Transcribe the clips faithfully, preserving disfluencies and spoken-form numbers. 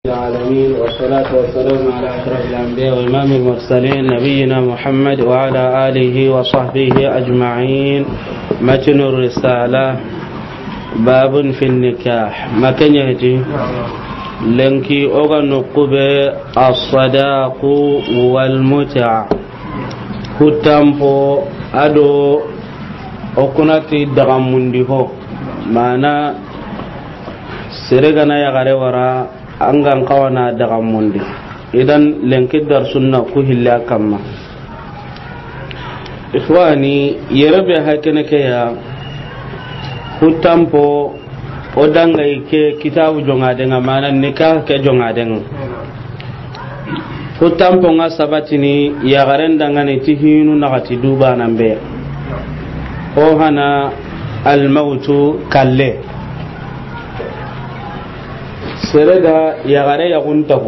العالمين والصلاة والسلام على أشرف الأنبياء وإمام المرسلين نبينا محمد وعلى آله وصحبه أجمعين. متن الرسالة باب في النكاح ما كان يهدي لنكي أغنقب الصداق والمتع كتنفو أدو أكنتي دغموندي هو معنا سرغنا يغري ورا angan kawana daga mundi idan lenki dar sunna ku hilla kamma ikhwani yarabe hakene ke ya hutampo odanga ke kitabu jonga denga mana nikah ke jonga denga hutampo nga sabatini ya garenda ngani tihinu nagati duba nambe o hana al mautu kalle sereda yagare yaguntahu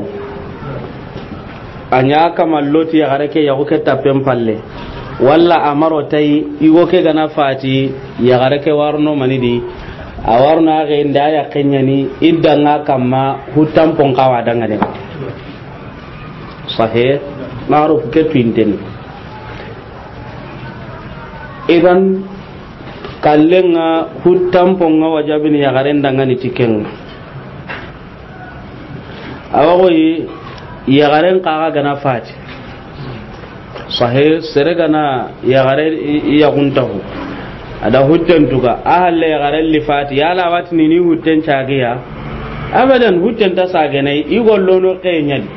anya kamalloti yagare ke yagu ke tapen palle walla amaro tay iwo ke gana fati yagare ke warno manidi awarno age nda ya kenyani idanga kama hutam pon kawa danga de sahih maruf ke twinten idan kallenga hutam pon wajabini yagare ndanga ni tikenga awagoyi yagaren kaga gana fati sahih sere gana yagare yaguntahu ada hutten tuga ahalle yagaren li fati yala watni ni hutten chagiya abadan hutten ta sagenai igollono kenyadi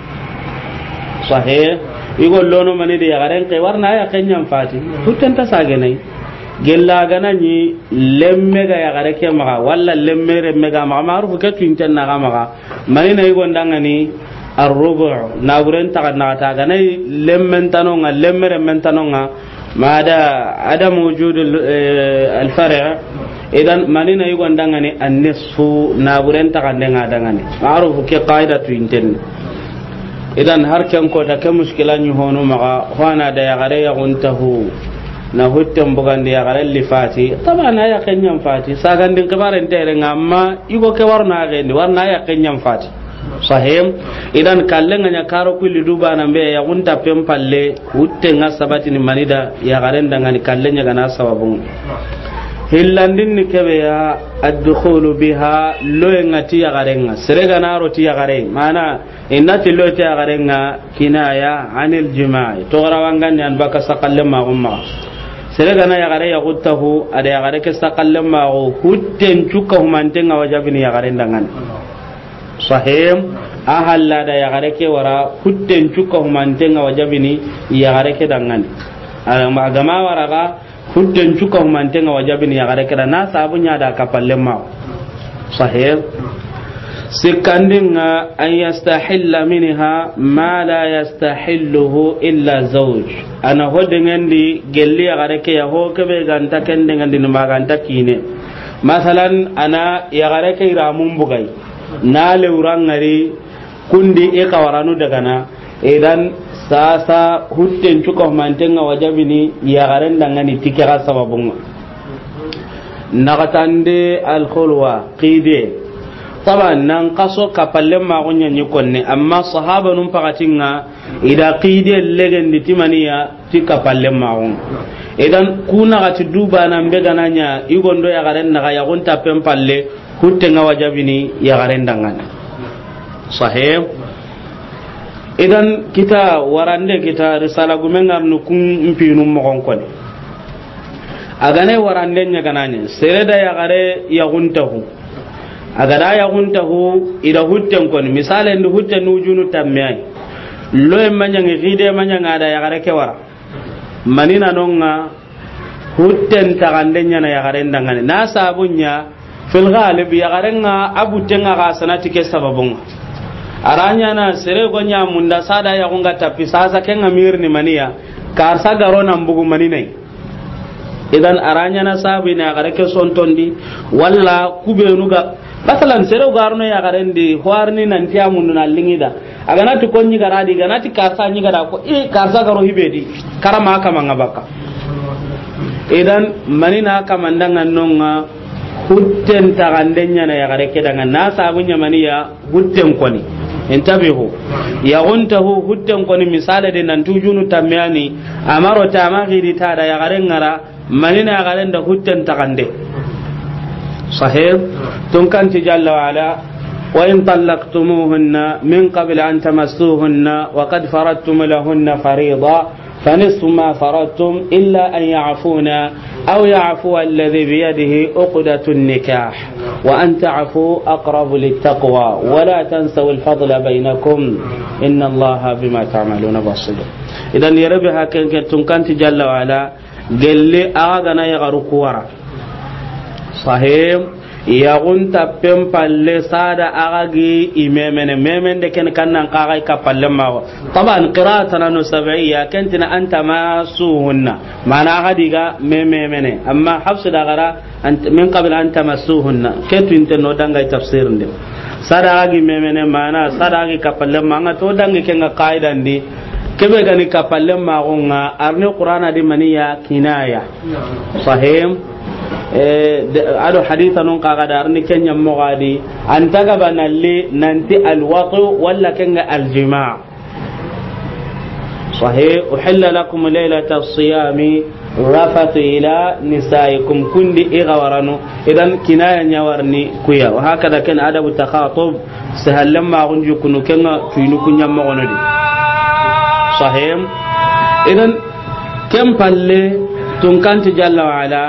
sahih igollono mani de yagaren ke warna ya kenyam fati hutten ta sagenai gella gana ni lemme ga yagare ke maga walla lemme re mega maga marufu ke twinten na ga maga mani na yigo ndangani arrubu na buren ta na ta gana lemmen tanonga lemme re men tanonga mada adam wujud al far' idan mani na yigo ndangani an-nisfu na buren ta ndenga dangani marufu ke qaida twinten idan har kan ko ta ke muskilan yi hono maga wana da yagare yaguntahu na hutten bugandi ya garal li fati tabana ya kenyam fati sagandin kabaren tere ngamma igo ke warna gendi warna ya kenyam fati sahim idan kallenga nya karo kulli duba na be ya gunta pempalle hutten nga sabati ni manida ya garen dangani kallenya gana sababun hillandin ni kebe ya ad-dukhulu biha lo ngati ya garenga serega naro ti ya garen mana innati lo ti ya garenga kinaya anil jima'i to garawangani an baka sakallema umma serega na yagare yagutahu ada yagare ke sakallam ma go hutten cuka humantenga wajabini yagare ndangan sahim ahalla da yagare ke wara hutten cuka humantenga wajabini yagare ke dangan agama waraga hutten cuka humantenga wajabini yagare ke na sabunya da kapalle ma sahim sikandinga an yastahilla minha ma la yastahilluhu illa zawj ana hodengendi gelli agare ke yaho ke be ganta kendengendi ma ganta kine masalan ana yagare ke ramun bugai na leurangari kundi e kawaranu daga na idan sasa hutten cuka mantenga wajabini yagare ndangani tikira sababunga nagatande al khulwa qide taban nan kaso kapalle ma gonya ni konne amma sahaba num pagatinga ida qide legen ditimaniya ti kapalle ma gon idan kuna gati duba nan be gananya igondo ya garen na ya gonta pempalle hutte nga wajabini ya garen dangan sahih idan kita warande kita risala gumengar nu kun mpinu mo gon kon agane warande nya gananya sereda ya gare ya gontahu agada ya guntahu ida hutten kon misale ndu hutten nujunu tammai loy manyangi gide manyanga da ya gare ke wara manina nonga hutten tagandenya na ya gare ndangane na sabunya fil ghalib ya garenga abutenga ga sanati ke sababun aranya na sere gonya munda sada ya gunga tapi sasa kenga mirni mania karsa garona mbugu maninai idan aranya na sabu na gare ke sontondi walla kubenu ga basalan sere garno ya garendi hoarni nan tiamun na lingida agana to konni garadi ganati karsa nyi gara ko e karsa garo hibedi karama kama ngabaka idan manina kamandanga nonga hutten tagandenya na ya gare ke daga na sabunya maniya hutten koni intabihu yaguntahu hutten koni misale de nan tujunu tamyani amaro tamagiri tada ya garengara manina ya garenda hutten takande sahih tun kanti jalla wa ala wa in talaqtumuhunna min qabl an tamassuhunna wa qad faradtum lahunna fariida فنصف ما فرضتم إلا أن يعفونا أو يعفو الذي بيده عقدة النكاح وأن تعفوا أقرب للتقوى ولا تنسوا الفضل بينكم إن الله بما تعملون بصير. إذا يربها كن كنت جل وعلا قال لي أغنى يغرق ورا صحيح yagunta pempalle sada agagi imemene memende ken kannan qagai kapalle mawo taban qira'atan no sab'iyya kantina anta masuhunna mana agadiga mememene amma hafsu dagara min qabl an tamassuhunna ketu inteno danga tafsir ndim sada agagi memene mana sada agagi kapalle manga to dangi kenga qaidandi kebe gani kapalle magonga arne qur'ana di maniya kinaya sahih ado haditha non kaga darni kenya mogadi antaga banalli nanti alwaqu walla kenga aljima' sahih uhilla lakum laylata as-siyami rafatu ila nisaikum kundi igawaranu idan kinaya nyawarni kuya wa hakada kan adabu takhatub sahallam ma gunju kunu kenga tuinu kunya mogonodi sahih idan kem palle tunkanti jalla wa ala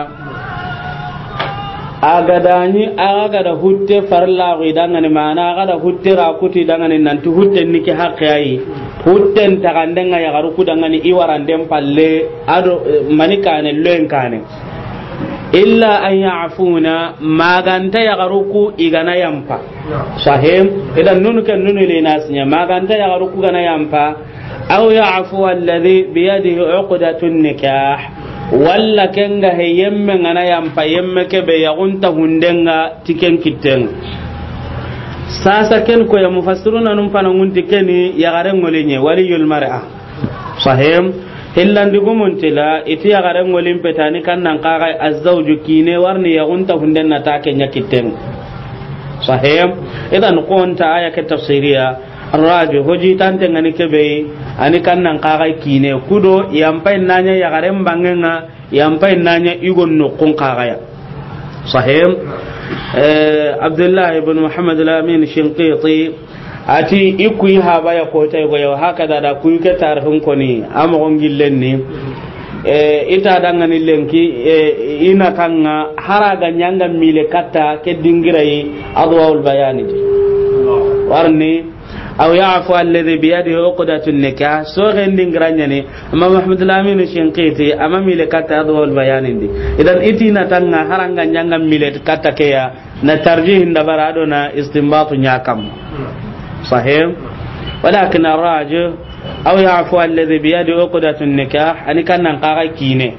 agadani agada hutte farla ridangani mana agada hutte ra kuti dangani nanti hutte niki haqqai hutten tagandenga ya garuku dangani iwarandem palle ado manikane lenkane illa an ya'funa maganta ya garuku igana yampa sahim idan nunu kan nunu le nasnya maganta ya garuku gana yampa aw ya'fu alladhi bi yadihi 'uqdatun nikah walla kenga he yemme ngana yampa yemme kebe yagunta hundenga tiken kitten sasa ken ko ya mufassiruna num pana ngunti keni ya gare ngolenye waliyul mar'a sahim hillandi gumontila iti ya gare ngolim petani kannan qaga azzawju kine warni yagunta hundenna ta kenya kitten sahim idan qonta aya ke tafsiriya rajo hoji tante ngani kebe ani kannan kagai kine kudo yampai nanya ya garem bangenga yampai nanya igon no kon kagaya sahih eh abdullah ibn muhammad al-amin shinqiti ati ikui haba ya ko tay go ya hakada da kuy ke tarhun koni amogon gillenni eh ita dangani lenki ina kanga haraga nyanga mile katta ke dingirai adwaul bayani warni aw ya'fu alladhi bi yadihi 'uqdatun nikah so gending granyani amma muhammad al-amin shinqiti amma mile kata adwal bayanindi idan itina tanga haranga nyanga mile kata keya na tarjih ndabara na istinbatu nyakam sahih walakin arrajih aw ya'fu alladhi bi yadihi 'uqdatun nikah ani kannan qaga kine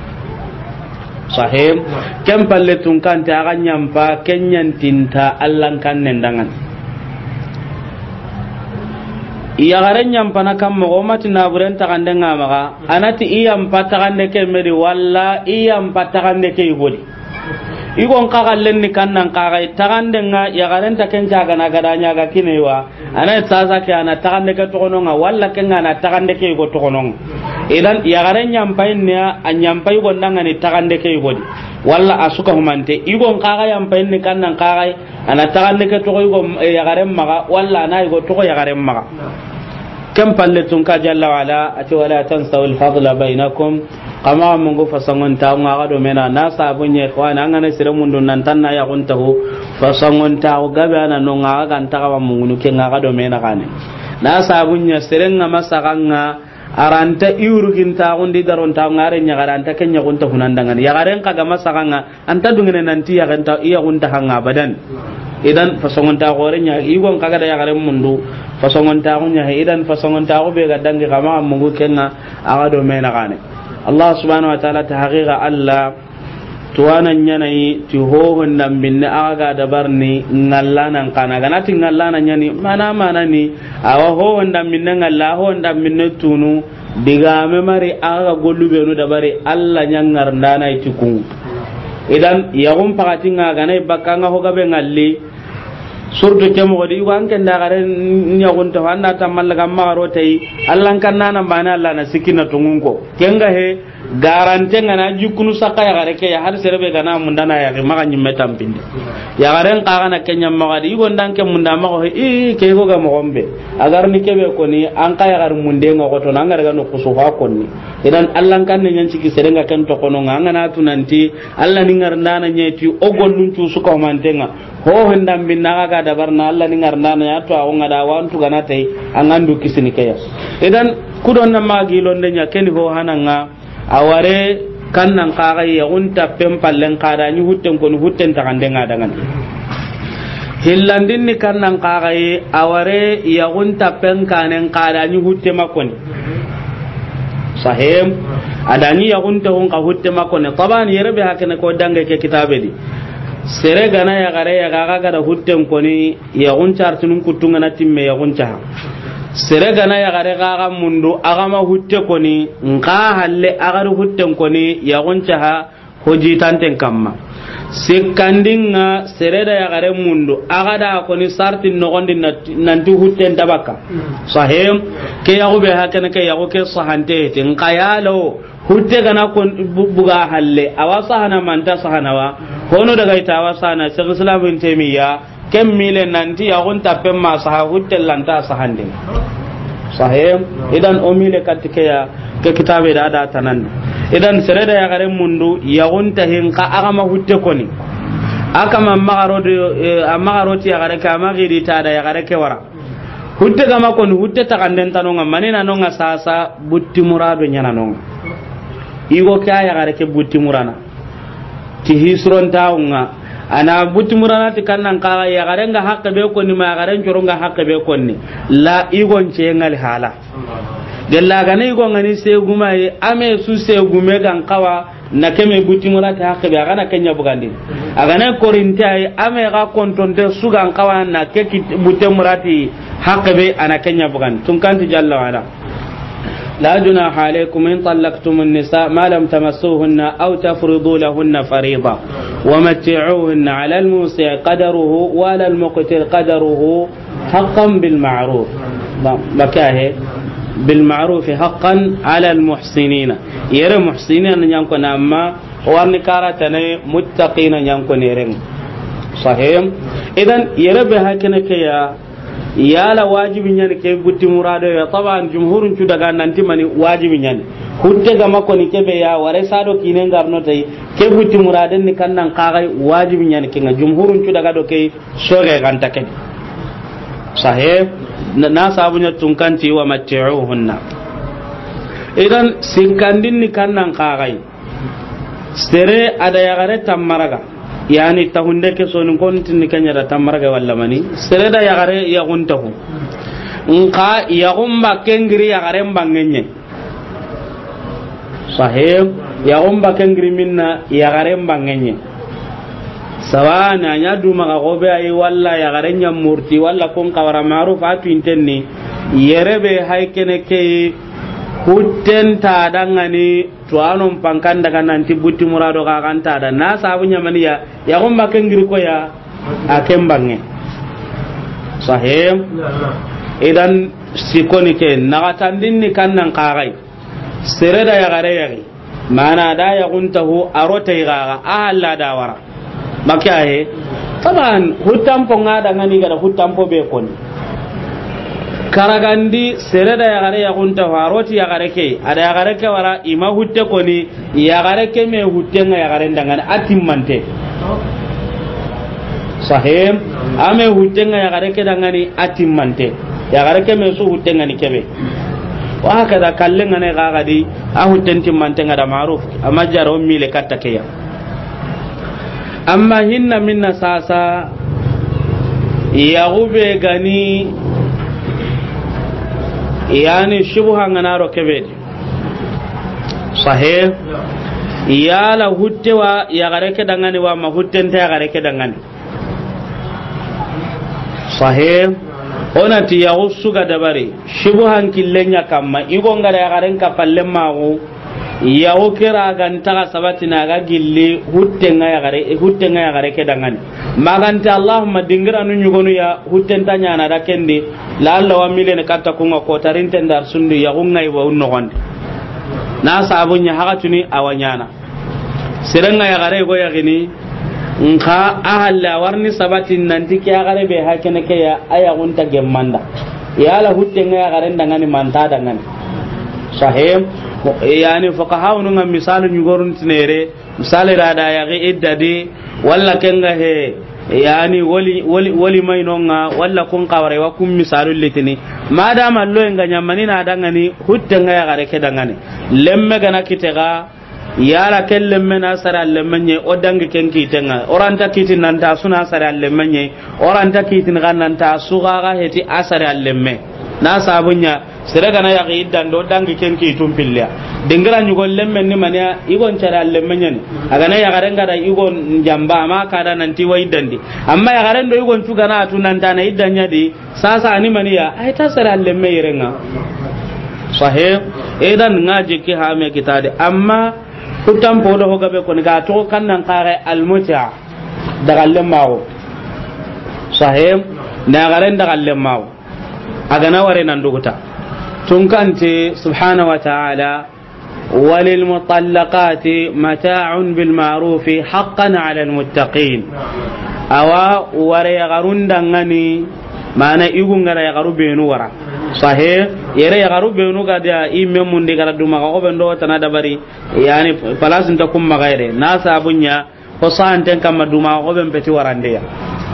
sahih kam palletun kanta aganyampa kenyan tinta allan kannen dangan iya garen nyampana kam mo mati na buren ta kande ngama anati iyam patakande ke meri walla iyam patakande ke igodi igon kagallen ni kannan kagai takande nga ya garen ta kenja ga na gadanya ga kinewa ana tsaza ke ana takande ke tokono nga walla kenga na takande ke go tokono idan ya garen nyampain ne anyampai gondanga ni takande ke igodi walla asuka humante igon kaga yampain ni kannan kagai ana takande ke toko igo ya garen maga walla na igo toko ya garen maga kam palletun ka jalla wala ati wala tansaw al fadla bainakum kama mungu fasangon ta nga do mena na sabunye kwana ngana sire mundu nan tanna ya guntahu fasangon ta gabe ana no nga kan ta ka mungu ke nga do mena kane na sabunya sire nga masakanga aranta iurugin ta gundi daron ta ngare nya garanta kenya gunta hunandangan ya garen ka ga masakanga anta dungene nanti ya ganta iya gunta hanga badan idan fasongon ta gore nya igon kaga da ya garen mundu fasongon ta gunya idan fasongon ta go be ga dangi kama mungu kenga aga do mena kane Allah subhanahu wa ta'ala ta haqiqa Allah tuwana nyanayi ti hohon nan binne aga dabarni ngallanan kana ganati ngallana nyani mana mana ni awa hohon nan binne ngalla hohon nan binne tunu diga me mari aga gollube no dabari Allah nyangar ndana itikun idan yagum pakatinga ganai bakanga hoga be ngalli surtout ke mo di wan ken da gare nya gunta wanda tamal ga magaro tay allan kan nana bana Allah na sikina tungun ko kenga he garante ngana jukunu saka ya gare ke ya har serebe gana mundana ya maga nyimme tampinde ya garen kaga na kenya magadi gondan ke munda mago e ke ko ga mo gombe agar ni kebe ko ni an ka ya gar munde ngo to nan ga no kusu ha ko ni idan allan kan nyen ciki serenga kan to kono ngana tunanti Allah ni ngar nana nyeti o gonnun tu su ko mantenga ho hendam binna ga da barna Allah ni ngar nana ya to awon da wantu gana tai an andu kisini kaya idan kudon na magi londe nya ken ho hananga aware kannan kaga ya unta pempallen kada ni hutten ko hutten ta kande ngada ngan hillandin ni kannan kaga aware ya unta pen kanen kada ni hutte makoni sahem adani ya unta hon ka hutte makoni taban yerbe hakene ko dange ke kitabe di sere gana ya gare ya gaga gada hutten ko ni ya unta artunun kutunga na timme ya unta sere gana ya gare gaga mundu agama hutte ko ni nka halle agar hutten ko ni ya unta ha hoji tanten kamma sikandinga sere da ya gare mundu agada ko ni sarti no gondi nanti hutten tabaka sahem ke ya gobe hakana ke ya goke sahante tin qayalo hutte gana ko buga halle awasa hana manta sahana wa hono daga itawa sana sai islamin temiya kem mile nanti ya gonta pemma saha hutte lanta sahande sahem idan o mile katike ya ke kitabe da da tanan idan sere da ya gare mundu ya gonta hin ka agama hutte koni akama magaro de magaro ti ya gare ka magiri ta da ya gare ke wara hutte gama koni hutte ta kanden tanonga manina nonga sasa butti murado nyana nonga igo kya ya gare ke butti murana ti hisron taunga ana butti murana ti kannan ka ya gare nga hakka be koni ma gare njoronga hakka be koni la igo nche ngal hala gella gane igo ngani se gumaye ame su se gume gan kawa na keme butti murata hakka be agana kenya bugandi agana korintai ame ga kontonte su gan kawa na ke butti murati hakka be ana kenya bugandi tun kanti jalla wala لا جناح عليكم إن طلقتم النساء ما لم تمسوهن أو تفرضوا لهن فريضة ومتعوهن على الموسع قدره وعلى المقتر قدره حقا بالمعروف بكاه بالمعروف حقا على المحسنين يرى محسنين ينكون أما ورنكارتنا متقين ينكون يرين صحيح إذن يرى بها كنكيا yala wajibi nyani ke gutti murado ya taban jumhurun cu daga nanti mani wajibi nyani hutte ga mako ni kebe ya ware sado kinen garno tay ke gutti muraden ni kannan kagai wajibi nyani ke nga jumhurun cu daga do ke soge ganta ke sahih na sabunya tunkanti wa mat'uhunna idan sinkandin ni kannan kagai sere ada ya gare tamaraga yani tahunde ke sonin kontin ni kanya da tamarga walla mani sereda ya gare ya guntahu nka ya gumba kengri ya gare mbangenye sahib ya gumba kengri minna ya gare mbangenye sawana nya duma ga gobe ay walla ya gare nya murti walla kon kawara maruf atu intenni yerebe haykene ke hutten ta dangani to anon pankan daga nanti butti murado ka kan ta da na sabunya maniya ya gomba kengiri ko ya akembange sahim idan sikoni ke nagatandin ni kannan qagai sereda ya gare yari mana da ya guntahu arota igaga alla da wara makahe taban hutampo ngada ngani gara hutampo be koni karagandi sereda ya gare ya gunta waroti ya gare ke ada ya gare ke wara ima hutte koni ya gare ke me hutte nga ya gare ndangan atimmante sahim ame hutte nga ya gare ke dangani atimmante ya gare ke me su hutte nga ni kebe wa hakada kallenga ne ga gadi a hutte timmante nga da maruf amma jaro mile katta ke ya amma hinna minna sasa ya gube gani yani shubha nganaro kebedi sahih yala huttewa ya gareke dangani wa ma huttenta ya gareke dangani sahih onati ya usuga dabari shubhan killenya kamma igo ngara ya garen ka palle mago ya okira gan taga sabatina ga gilli huttenga ya gare huttenga ya gare ke dangani maganta allahumma dingira nu nyugonu ya hutten tanya na da kende la allah wa milen katta kunga ko tarinten dar sundu ya gungai wa unno gonde na sabunya hakatuni awanyana serenga ya gare go ya gini nka ahalla warni sabatin nanti ke ya gare be hakene ke ya aya gunta gemmanda ya la huttenga ya gare dangani manta dangani sahih yani fuqaha nun misal nyugorun tinere misal rada ya ga iddadi walla kenga he yani wali wali wali mainonga walla kun qawre wa kum misalul litini madama lo enga nyamani na dangani huttenga ya gare ke dangani lemme gana kitega yala kellemme na sara lemmenye odangi kenki tenga oranta kitin nanta suna sara lemmenye oranta kitin gananta suga ga heti asara lemme na sabunya siraga na yaqi dan do dangi kenki tumpilla dingira nyugo lemme ni mania igon cara lemmenya ni aga na yagarenga da igon jamba ma kada nanti wai dandi amma yagaren do igon tuga na tunanta na idanya di sasa ani mania ai ta sara lemme yirenga sahih edan ngaji ki ha me kitade amma kutam podo ho gabe ko ni ga to kannan kare almuta daga lemmawo sahih na garen daga lemmawo aga na ware nan duguta tun kante subhanahu wa ta'ala walil mutallaqati mata'un bil ma'ruf haqqan 'ala al muttaqin awa ware garun dangani mana igun gara ya garu benu wara sahih yere ya garu benu ga da imme mun de gara duma ko ben do tanada bari yani palasin ta kum magaire na sabunya ko santen kam duma ko ben peti warande ya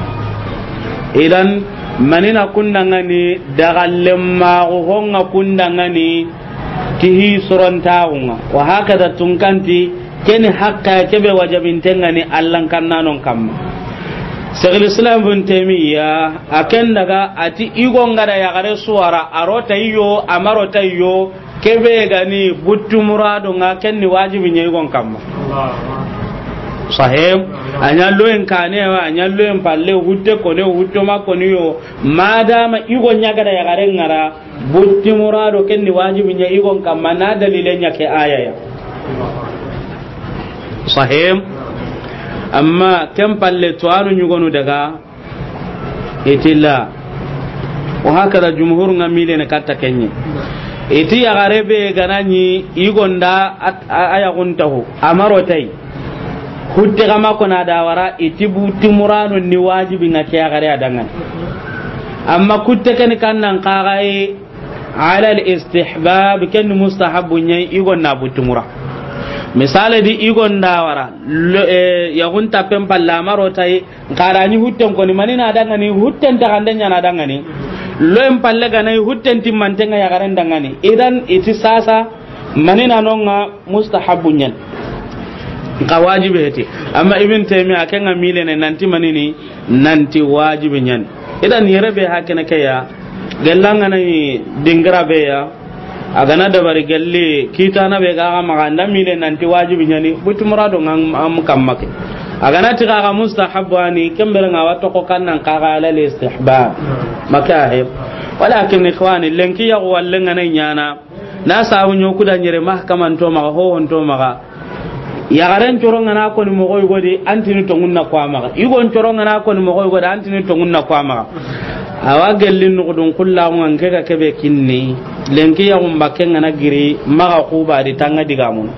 idan manina kundangani dagallemma ko honga kundangani tihi sorontaunga wa hakada tunkanti keni hakka kebe wajabintengani allan kannanon kamma Syekh Islam Ibn Taimiyah akan daga ati igon ngada ya gare suara arota iyo amarota iyo kebe gani buttu murado ngaken ni wajibi nyaigon kamma sahib anya loen kane wa anya loen palle hutte ko ne hutto ma ko niyo madama igo nyaga da yagare ngara butti murado ken ni wajibi nya igo kamma na dalile nya ke aya ya sahib amma kem palle to anu nyugonu daga itilla wa hakala jumhur ngamile ne katta kenye iti yagare be ganani igo nda aya guntahu amaro tai hutte kama kona dawara itibu timurano ni wajibi ngake agare adangan amma kutte kan kannan qagai ala al istihbab kan mustahabu nyai igon na butumura misale di igon dawara ya gunta pempal la maro tay qarani hutten ko ni manina adangani hutten ta kandanya na adangani lo empalle ganai hutten timmantenga ya garen dangani idan iti sasa manina nonga mustahabu nyai ka wajibi heti amma ibn taymiya kan amile ne nanti manini nanti wajibi nyan idan yerebe hakene kaya gallanga nay dingra be ya agana da bari galle kita na be ga maganda mile nanti wajibi nyani butu murado ngam am kammake agana tiga ga mustahabani kembere ngawa to ko kannan ka ga la istihbab makahib walakin ikhwani lenki ya wallenga nay nyana na sabu nyoku da nyere mahkaman to ma ho hon to ma ya garen coronga na ko ni mo goy godi antini to ngunna kwa maga igon coronga na ko ni mo goy godi antini to ngunna kwa maga awa gellin no don kullahu an kega kebe kinni lenki ya um bakenga na giri maga kuba di tanga digamun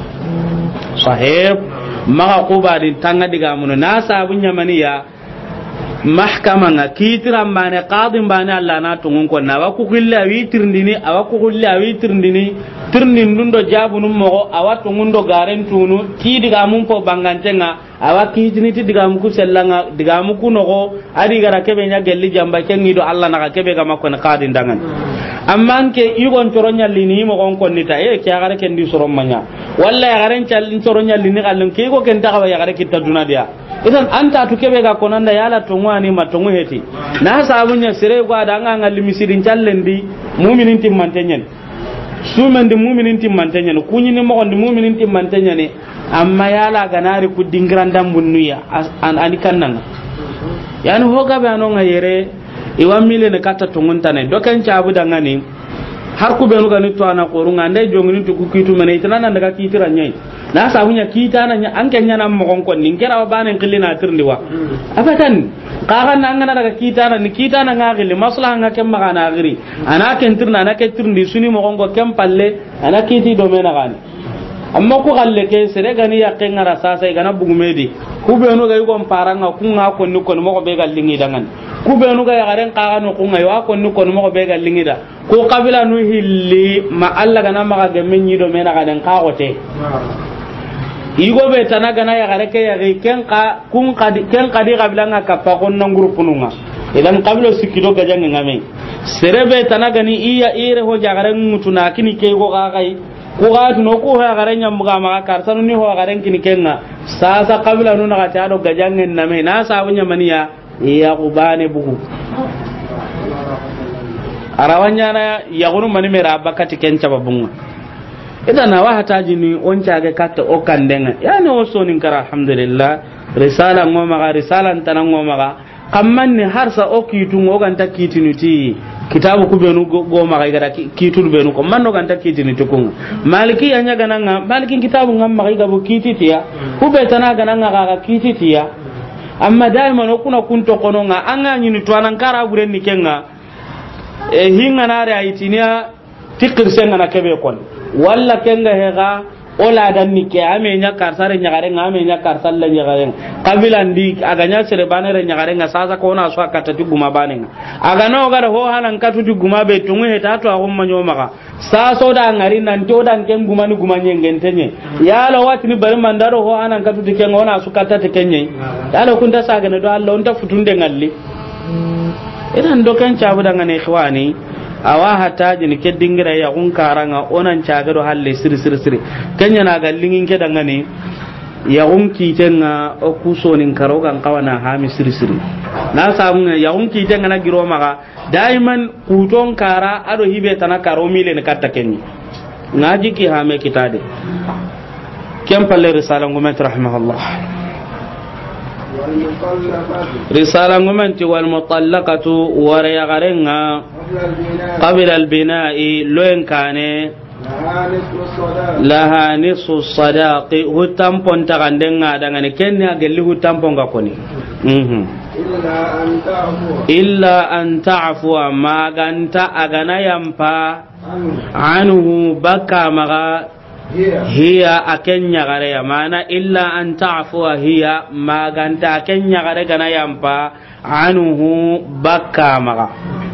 sahib maga kuba di tanga digamun na sabunya maniya mahkama nga kitira mbane qadi mbane alla na to ngun ko na wa ku khilla wi tirndini awa ku khilla wi tirndini tirnin nundo jabu num mo awa to ngundo garen tunu ki diga mum po bangantenga awa ki tiniti diga mu ku sellanga diga mu ku no adi gara kebe nya gelli jamba kengi do alla na kebe ga makko na qadi ndangan amma ke igon toronya lini mo gon ko nita e kya gara ken di sorom manya walla ya garen challin toronya lini kallon ke go ken ta ya gara kitta dunadia idan anta to kebe ga konanda yala to ngwani matongu heti na sabunya sire gwa da nga ngalli misirin challendi mu'minin timmantenyen sumen di mu'minin timmantenyen kunyini mo on di mu'minin timmantenyen amma yala ganari ku dingrandam bunnuya an anikan nan yani hoga be anon ngayere iwa mile ne kata tunguntane doken chabu dangani har ku benu ga ni to ana qorunga ndai jongini to ku kitu mena itana nan daga kitira nyai na sabunya kita na an kanya nan mo kon nin kera ba nan qillina tirndi wa abatan kaga nan ngana daga kita na ni kita na ngagili maslaha nga kem magana agiri ana ken tirna na ke tirndi suni mo gongo kem palle ana kiti do mena gani amma ko galle ke sere gani ya ken ngara sasa gana bugumedi ku benu ga yugo paranga ku nga ko ni ko mo ko be gallingi dangan ku benu ga yaren kaga no ku nga yo ko ni ko mo ko be gallingi da ko kabila nu hilli ma alla gana maga gemme nyi do mena gaden ka gote igo be tanaga na ya gare ke ya ken ka kun kadi ken kadi kabila nga kappa kon nan grupu nunga idan kabilo sikido ga jangi ngame serebe tanaga ni iya ire ho jagare mutuna kini ke go ga kai ko ga no ko ha gare nyam ga ma karsanu ni ho gare kini kenga sasa kabila nu na ta do ga jangi name na sabu nyamaniya iya ko bane bugu arawanya na ya gunu mani mera bakati ken cababunga idan na wa hataji ni on caage katta o kandenga yani o sonin kara alhamdulillah risala ngoma ga risala tanan ngoma ga kamman ni harsa o kitu ngo ganta kitinuti kitabu kubenu go ma ga gara kitul benu ko manno ganta kitini tukun maliki yanya gananga maliki kitabu ngam ma ga bo kititiya kube tana gananga ga kititiya amma daima no kuna kunto kononga anga nyini to anan kara buren ni kenga e hinga na ra itinia tikir senga na kebe kon walla kenga hega ola dan ni ke ame nya karsare nya gare ngame nya karsal la nya gare kabila ndi aganya sere banere nya gare nga sasa ko na so akata tuguma banenga aga no gara ho hanan katu tuguma be tungu heta to agum manyo maka saso da ngari nan to dan ken guma ni guma nyengen tenye yalo wati ni bari mandaro ho hanan katu tiken ona su kata tikenye yalo kun ta saga ne do Allah on ta futunde ngalli idan dokan cabu daga ne ikhwani awa hata jin ke dingira ya kun karanga onan cagado halle sir sir sir kanya na gallingin ke daga ne ya kun kitenga o kusonin karogan kawana ha mi sir sir na samu ya kun kitenga na giro maka daiman kuton kara ado hibe tana karo mile ne katta kenni ngaji ki ha me kitade kem palle risala ngumet rahimahullah risala ngumenti wal mutallaqatu wara ya garenga qabla al bina'i loen kane laha nisfu sadaqi hutam pon tagandenga dangane kenya gelli hutam pon gakoni mhm illa an ta'fu maganta agana yampa anhu baka maga hiya akenya gare ya mana illa an ta'fu hiya maganta akenya gare gana yampa anuhu bakka maga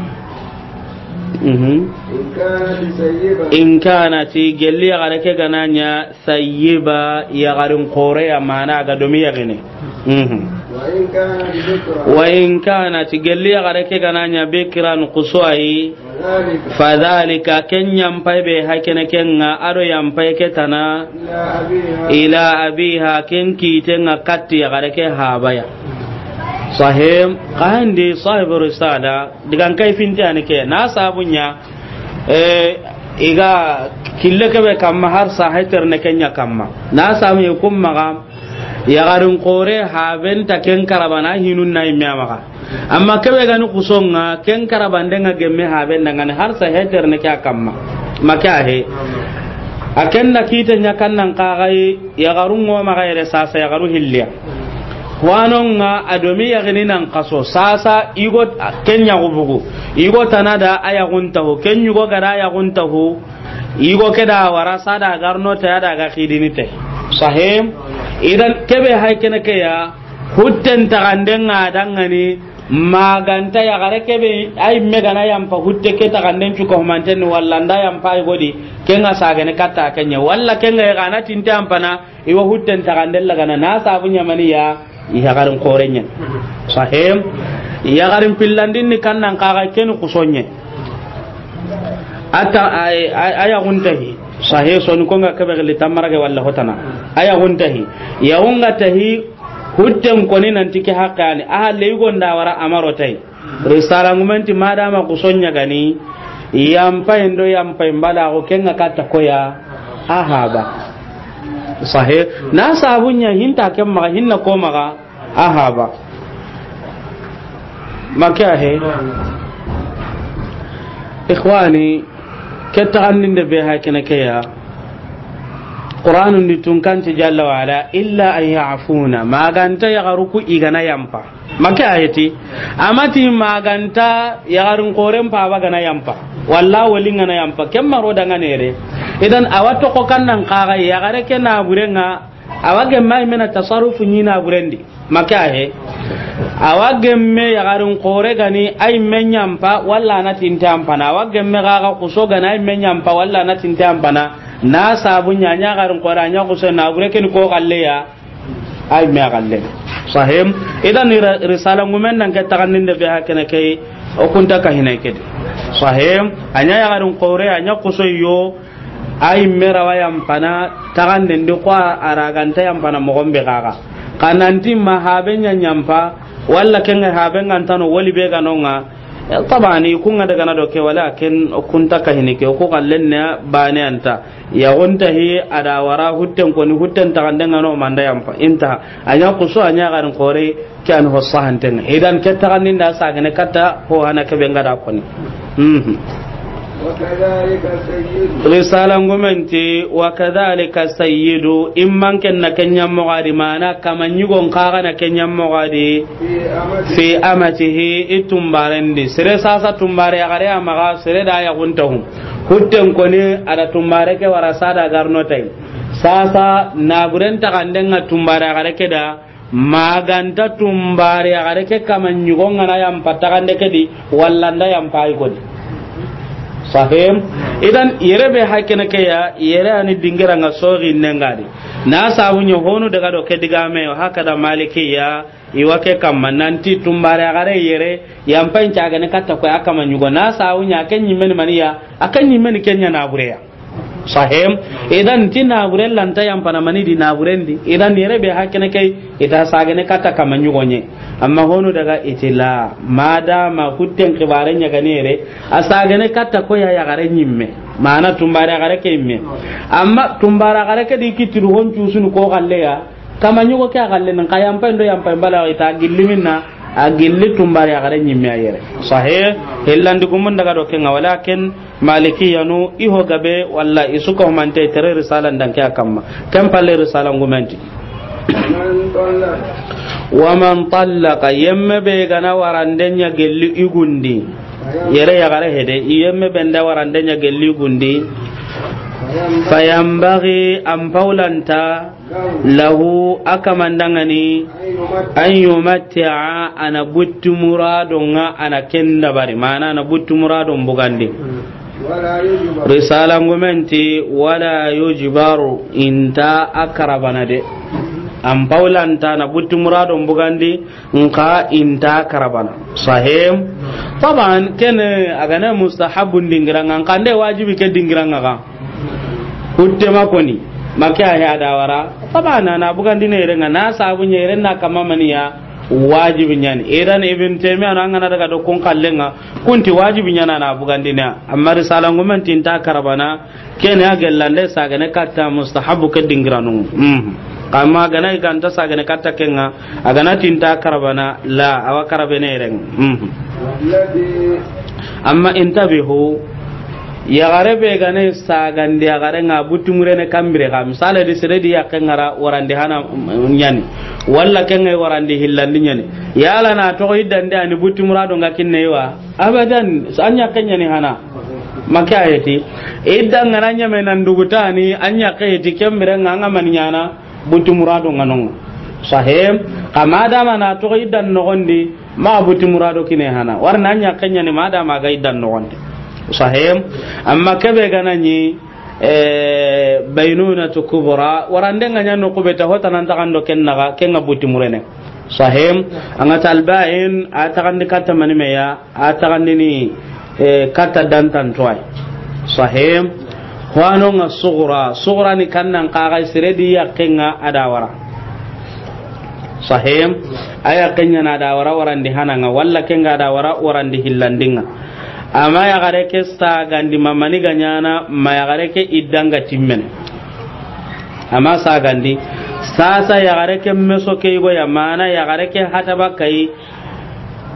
mhm in kana ti gelli gare ke gananya sayyiba ya garin qore ya mana ga domi ya gane mhm wa in kana ti gelli gare ke gananya bikran qusai fadhalika kenyam paybe hakene kenga ado yam payke tana ila abiha kenki tenga katti gare ke habaya sahim qandi sahibu risala digan kai finti anike na sabunya e iga kille ke be kamma har sahaiter ne kenya kamma na samu yukum maga ya garin qore haben ta ken karabana hinun nay miyama amma kebe gani kusonga ken karabandenga gemme haben dangane har sahaiter ne kya kamma maka he akenna kita nya kannan kagai ya garun ngo maga ere sasa ya garu hilliya wanonga adomi ya gani nan kaso sasa igo kenya gubugu igo tanada aya guntahu kenyugo gara aya guntahu igo keda warasa da garno ta da ga khidinite sahim idan kebe haykene ke ya hutten tagandenga dangani maganta ya gare kebe ay megana yampa hutte ke taganden cuko manten walla nda yampa godi kenga sagane katta kenya walla kenga ya gana tinta ampana iwo hutten taganden lagana na sabunya maniya iya garin korenya sahim iya garin pillandin ni kannan kaga ken kusonye ata ay aya guntahi sahih son ko nga kabe gele tamarage walla hotana aya guntahi ya unga tahi hutten koni nan tiki hakani a le gonda wara amarotai risala ngumenti madama kusonya gani yampa endo yampa imbala ko kenga kata koya ahaba sahih na sabunya hinta kem maga hinna ko maga ahaba maka he ikhwani ketagandinde be hakene keya qur'an ndi tunkanti jalla wa ala illa an ya'funa maganta yagaruku igana yampa maka ayati amati maganta yagarun koren pa bagana yampa walla walinga na yampa kemma roda nganere idan awato ko kannan kaga yagare ke na burenga awage mai mena tasarrufu nyina burendi maka ahe awage me yagarun kore gani ay menyampa walla na tintampa na awage me gaga kusoga na ay menyampa walla na tintampa na na sabu nyanya garin qoranya ko sai na gure ken ko galle ya ay me galle sahim idan risala ngumen nan ka tagannin da be hakene kai o kunta ka hinay kede sahim anya ya garin qore anya ko sai yo ay me rawayam pana tagannin de ko araganta yam pana mo gombe gaga kananti mahabenya nyampa walla ken haben antano wali be ganonga tabani kunga daga na doke walakin kunta kahini ke ko kallen ne bane anta ya gonta hi ada wara hutten ko ni hutten ta kanden no manda yampa inta anya kuso anya garin kore kan ho sahanten idan ke ta kanin da sa gane kata ho hana ke benga da koni mhm risala ngomenti wa kadhalika sayyidu imman kenna kenyam mogadi mana kaman yugon kaga na kenyam mogadi fi amatihi itumbarendi sere sasa tumbare agare amaga sere da ya guntahu hutten koni ada tumbare ke warasada garno tay sasa na gurenta kandenga tumbare agare ke da maganta tumbare agare ke kaman yugon na yam patakande ke di wallanda yam pai kodi sahim idan yere be hakene ke ya yere ani dingira nga sori nengadi na sabunyo honu daga do ke diga me haka da maliki ya iwake kamma nanti tumbare agare yere yampan caga ne katta ko akama nyugo na sabunya ken nyimen maniya akan nyimen kenya na bureya sahim idan tina burel lanta yampana mani di na burendi idan yere be hakene ke ita saga ne katta kama nyugo nye amma honu daga itila mada ma hutten kibare nya ganere asaga ne katta ko ya ya gare nyimme mana tumbare gare ke imme amma tumbare gare ke dikitiru hon cusunu ko galle ya kama nyugo ke galle nan kayam pendo yam pembala ita gilliminna a gilli tumbare gare nyimme ayere sahih hillandi gumun daga do kenga walakin maliki yanu iho gabe walla isuko mante tere risalan dan ke akamma kam palle risalan gumenti waman tallaka yemme be gana warandenya gelli igundi yere ya gare hede yemme benda warandenya gelli igundi fayambaghi am paulanta lahu akamandangani an yumatti'a ana buttu muradonga ana kenda bari mana ana buttu muradon bugandi risala ngumenti wala yujbaru inta akrabana de am paulanta na butti muradon bugandi nka inta karabana sahim taban kene agana mustahabun dingiranga kande wajibi ke dingiranga ka hutte makoni makya ya dawara tabana na bugandi ne renga na sabu nyere na kama maniya wajibi nyani idan ibn taymiya na ngana daga do kon kallenga kunti wajibi nyana na bugandi na amma risala ngumen tinta karabana kene agellande sagane katta mustahabu ke dingiranu mhm kama gana iganta sagane katta kenga agana tinta karabana la awa karabene reng mhm amma intabihu ya garebe gane sagande ya garenga butumure ne kambire ga misale di seredi ya kengara warande hana nyani walla kenga warande hillandi nyani yala na to idande ani butumura do ngakinne wa abadan anya kenya ni hana maka ayati idan ngaranya menan dugutani anya kayeti kembere nganga maninyana buti murado nganong sahim kamada mana to idan no gondi ma buti murado kine hana warna nya kanya ni mada ma ga idan no gondi sahim amma kebe ganani e bainunatu kubra warande nganya no kubeta hota nan takando kennaga kenga buti murene sahim anga talbain atakandi kata manime ya atakandi ni e kata dantan toy sahim wano nga sughra sughra ni kannan qaga siredi yakenga adawara sahim aya kenya na adawara warandi hananga walla kenga adawara warandi hillandinga ama ya gare ke sta gandi mamani ganyana ma ya gare ke idanga timmen ama sa gandi sasa ya gare ke meso ke go ya mana ya gare ke hataba kai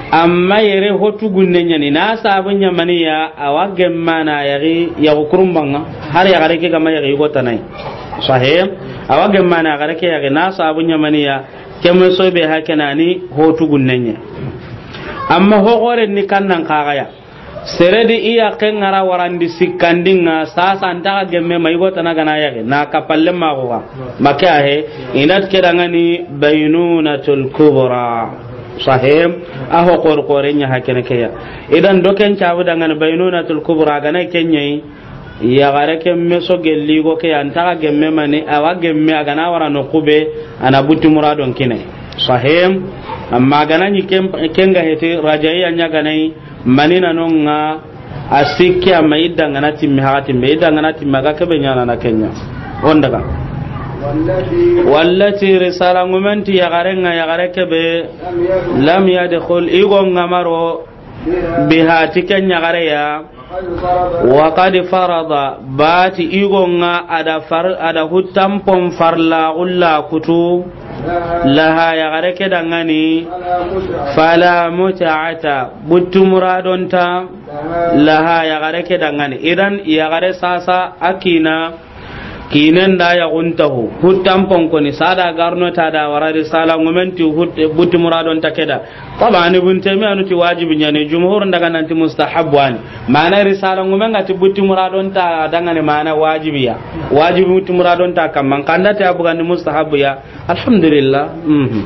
amma yere hotu gunnenya ni na sabunya maniya awage mana yari ya kurumbanga har ya gare ke kama yari gota nai sahih awage mana gare ke yari na sabunya maniya kemme so be hakana ni hotu gunnenya amma ho gore ni kannan kagaya seredi iya kengara warandi sikandinga sasa antaka gemme mai gota na gana yari na kapalle ma ko maka he inat kedangani baynunatul kubra sahim aho qor qorenya hakene kaya idan doken chawu dangan baynunatul kubra gana kenyai ya gare kemme so gelli go ke antaka gemme mani awa gemme agana wara no kube ana butti muradon kine sahim amma gana ni kenga hete rajaiya nya ganai manina nonga asikya maida ngana timmi hati maida ngana timma ga kebe nyana na kenya ondaga wallati risala ngumanti ya garenga ya gareke be lam yadkhul igo ngamaro biha tikanya gareya wa qad farada bati igo nga ada far ada hutam pom farla ulla kutu laha ya gareke dangani fala muta'ata butu muradonta laha ya gareke dangani idan ya gare sasa akina kinen da ya guntahu hutam ponkoni sada garno ta da warari sala ngomenti buti muradon takeda tabani bunte mi anuti wajibi nyane jumhur daga nanti mustahab wani mana risala ngomenga ti buti muradon ta daga ne mana wajibi ya wajibi buti muradon ta kamman kanda ta buga ni mustahab ya alhamdulillah mhm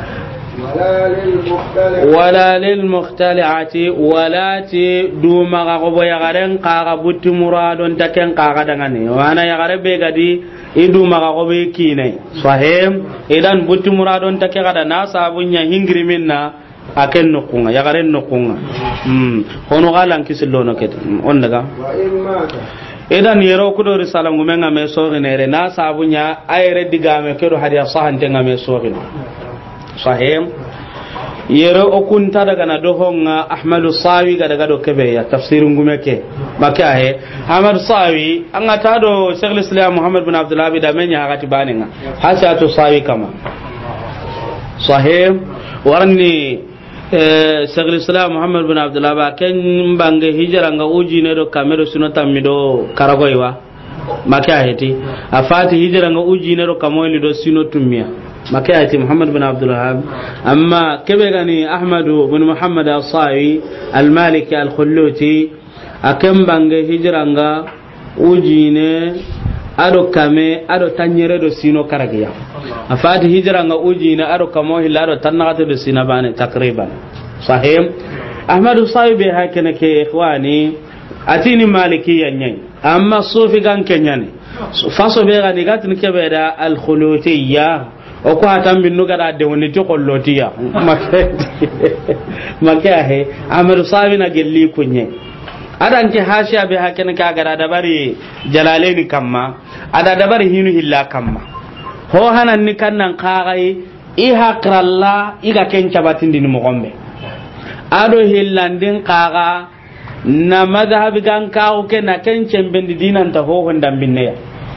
wala lil mukhtali'ati wala ti duma ga go ya garen ka butti muradon ta ken ka ga daga ne wana ya gare be gadi idu ma ga go be kine sahim idan butti muradon ta ke ga na sabunya hingri minna aken no kunga ya garen no kunga hmm hono galan kisillo no ket on daga idan yero kudo risala ngumenga me so ne na sabunya ayre diga me kedo hadiya sahante ngame so sahim yero okunta daga na dohonga ahmadu sawi ga daga do kebe ya tafsirun gumeke maka he ahmadu sawi an ata do shaykhul islam muhammad bin abdullah bi da menya hagati baninga hasatu sawi kama sahim warni shaykhul islam muhammad bin abdullah ba ken bange hijra nga uji ne do kamero suno tammido karagoywa maka heti afati hijra nga uji ne do kamoyli do sino tummiya makayati muhammad bin abdul wahhab amma kebe gani ahmad bin muhammad as-sawi al-maliki al-khulluti akam bange hijranga ujine ado kame ado tanyere do sino karagiya afati hijranga ujine ado kamo hilado tanagate do sina bane takriban sahih ahmad as-sawi be hakene ke ikhwani atini maliki yanyai amma sufi gan kenyani faso be gani gatin kebe da al-khulutiyya o ko hatam binnu gada de woni to kollotiya makya he amir sawina gelli kunye adan ke hashiya be hakene ka gada da bari jalalaini kamma ada da bari hinu hilla kamma ho hanan ni kannan qagai i hakralla iga kenca batindi ni mogombe ado hillandin qaga na madhhab gan ka o ke na kencen bendi dinan ta ho hondam binne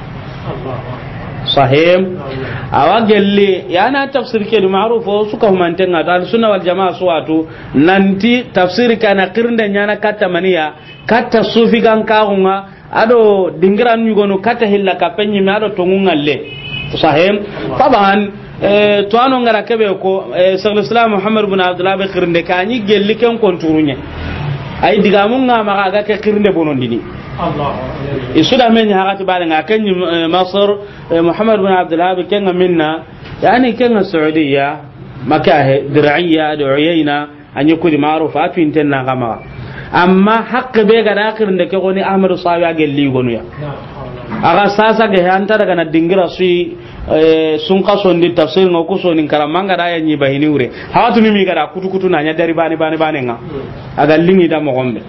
sahim awagelli yana tafsir ke du ma'ruf o suka humantenga dal sunna wal jamaa suwatu nanti tafsir kana qirnda nyana katta maniya katta sufi gan kaunga ado dingiran nyugono katta hilla ka penyi mi ado tongungalle sahim taban e to ano ngara kebe ko sallallahu islam muhammad ibn abdullah be qirnde kanyi gelli ken konturunya ay digamunga maga ga ke qirnde bonondini Allah isuda men hagati bale nga ken Masr Muhammad bin Abdullah ken minna yani ken Saudiya makahe dir'iyya du'ayna an yakudi ma'ruf afin tenna gama amma haqq be ga dakhir ndeke goni Ahmad Sawi agelli gonu ya aga sasa ge hanta daga na dingira sui sun kaso ndi tafsir ngoko so nin karamanga da yanyi bahini ure hawatu ni mi gara kutu kutu na nya dari bani bani bani nga aga lingi da mo gombe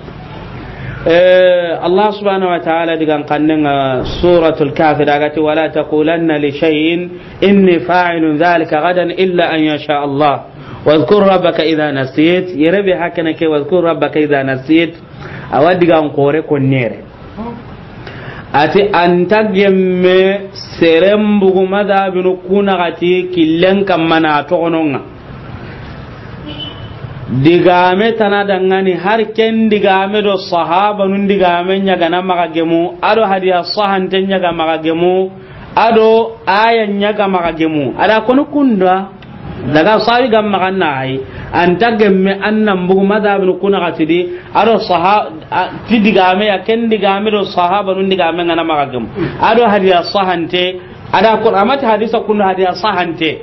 الله سبحانه وتعالى دغان قنن سورة الكافر قالت ولا تقولن لشيء إني فاعل ذلك غدا إلا أن يشاء الله واذكر ربك إذا نسيت يربي حكنك واذكر ربك إذا نسيت أود دغان قوري كنير أتي أنت جم سرم بغمدا بنكون غتي كلن كمنا تغنون digame tanadangani har ken digame do sahaba nun digame nyaga na magagemu ado hadiya sahante nyaga magagemu ado aya nyaga magagemu ada kono kunda daga sawi gam maganna ai anta gemme annam bugu madhabnu kuna gatidi ado sahaba ti digame ya ken digame do sahaba nun digame ngana magagemu ado hadiya sahante ada ko amati hadisa kunu hadiya sahante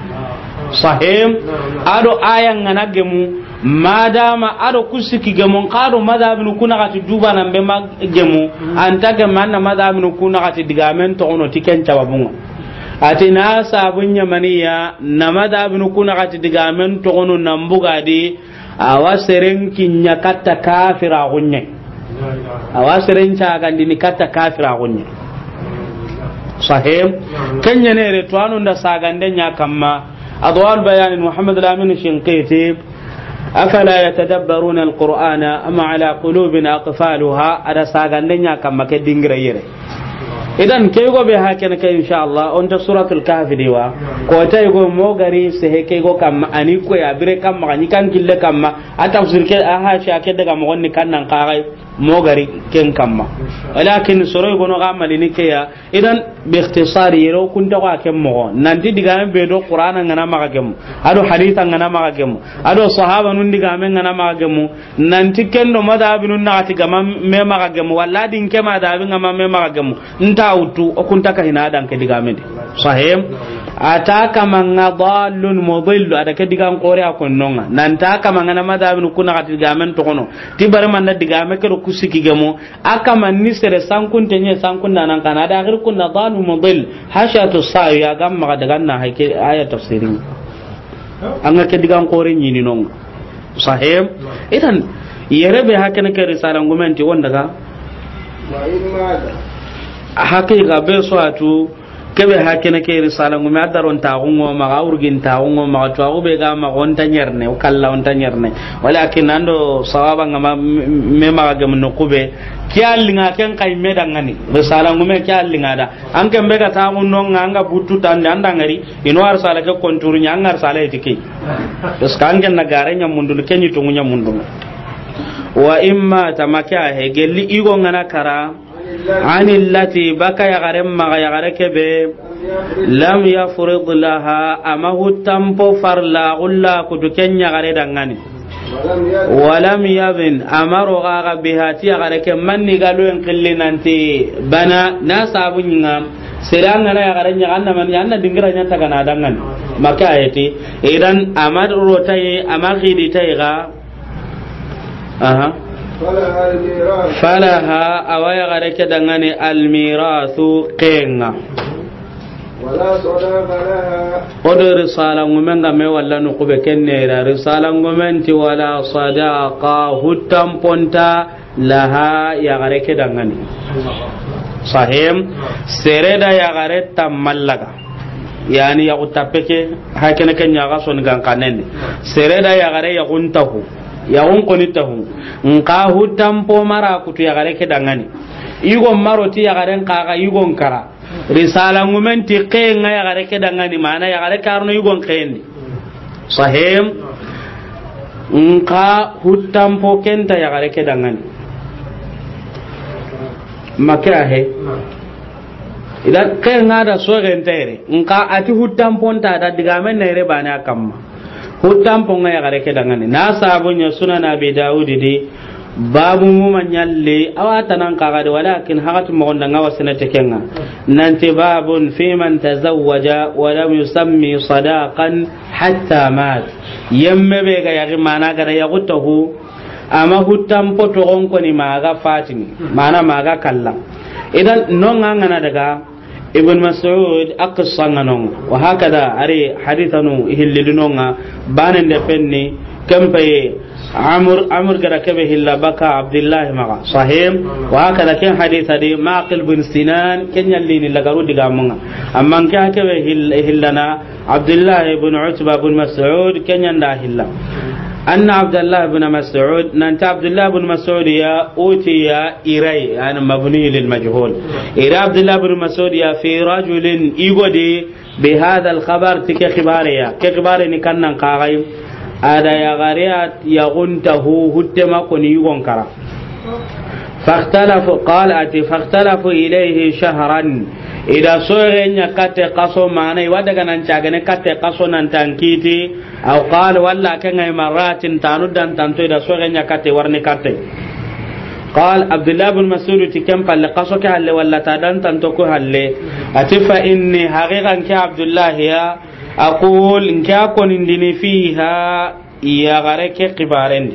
sahim ado aya ngana gemu madama ado kusiki gemu qado madhabnu kuna gati duba nan be magemu anta gemma na madhabnu kuna gati digamen to ono tiken tababunga atina sabunya maniya na madhabnu kuna gati digamen to ono nambuga di awaseren kinya katta kafira gunye awaseren cha gandini katta kafira gunye sahim kenya ne retwanu nda sagande nya kamma adwal bayan muhammad al-amin shinqiti afala yatadabbaruna al-qur'ana am ala qulubin aqfalha ada sagande nya kamma ke dingira yere idan kay go be hakene kay inshallah on ta suratul kahf diwa ko tay go mogari se he kay go kamma ani ko ya bire kamma ni kan kille kamma atafsir ke aha sha ke daga mo wonni kan nan qaray mogari ken kamma walakin soroy gono gamali ni ke ya idan bi ikhtisari yero kunta ko ken mo nanti diga be do qur'ana ngana maga gem ado haditha ngana maga gem ado sahaba nun diga men ngana maga gem nanti ken do madhabi nun naati gama me maga gem walla din ke madhabi ngama me maga gem nta utu o kunta ka hina dan ke diga men sahim ataka man dallun mudhill ada ke diga qore akon nonga nanta ka man ngana madhabi nun kuna ka diga men to kono tibare man diga me ke kusiki gemo aka man ni sere sankun tenye sankun nan kana da akhir kun dalu mudil hashatu sa'i ya gamma daga na haike aya tafsirin an ga digan kore nyini non sahib idan yerebe hakana ke risalan gumenti wanda ga wa imma hakika be so atu kebe hakene ke risala ngum adaron ta gongo ma urgin ta gongo ma to go be ga ma gon tanyerne o kala on tanyerne walakin ando sawaba ngama me ma ga mun kube kyallinga ken kay medangani risala ngum e kyallinga da an ke be ga ta gonno nganga butu tan anda ngari ino ar sala ke konturu nyangar sala etike tos kangen na gare nya mundu kenyi to ngunya mundu wa imma tamaka he gelli igo ngana kara عن التي بكى يغرم ما يغرك به لم يفرض لها أما هو تنبو فرلا غلا كتكن يغردنغني ولم يبن أمر غاغ بها تيغرك من قالوا ينقلن أنت بنا ناس أبنغام سيران أنا يغرن يغن من يانا دنگرا نتا كنا دنغن مكايتي إذن أمر روتاي أمر غيدي تيغا أها فلها أوي غرك دنغني الميراث قينا ولا صداق لها قد رسالة ومن غمي ولا نقوب كنيرا رسالة ومن ولا صداقة هتم پونتا لها يغرك دنغني صحيح سيردا يغرك تملغا يعني يغو تابكي هكذا كن يغسون غنقانين سيردا يغرك يغنته yagun konitahu nka hutampo mara kutu ya gare ke dangani igo maroti ya gare nka ga igo nkara risala ngumenti qenga ya gare ke dangani mana ya gare karno igo nkendi sahim nka hutampo kenta ya gare ke dangani makahe idan qenga da so gentere nka ati hutampo nta da digamen nere bana kamma hutam ponga ya gare ke dangane na sabunya sunan abi daud di babu mu manyalle awata nan kaga de walakin hagatu mo gonda ngawa senate kenga nanti babun fi man tazawwaja wa lam yusammi sadaqan hatta mat yemme be ga yagi mana ga ya gutahu ama hutam poto gonko ni maga fatini mana maga kalla idan non ngana daga ابن مسعود أقصى نون وهكذا أري حديثنا يهللنونا بان دفني كم في عمر عمر كذا كبه إلا بكى عبد الله مع صحيح وهكذا كان حديث هذه معقل بن سنان كن يلين اللي قالوا دقامنا أما كان كبه إلا عبد الله بن عتبة بن مسعود كن ينده إلا أن عبد الله بن مسعود ننت عبد الله بن مسعود يا أوتي إيري يعني مبني للمجهول إيري عبد الله بن مسعود يا في رجل يقولي بهذا الخبر تك خباريا كخبارني كان نقاعي ada ya gariya ya guntahu huttema koni yugon kara فاختلفوا قال أتي فاختلفوا إليه شهرا إذا سورين يكت قصو معنى ودقنا نشاقنا كت قصو ننتنكيتي أو قال ولا كان مرات تانودا تانتو إذا سورين يكت ورني كت قال عبد الله بن مسعود تكم فل قصو كهل ولا تادان تانتو كهل أتي فإني حقيقا كعبد الله يا أقول إن كاكون إندني فيها يا غريك قبارين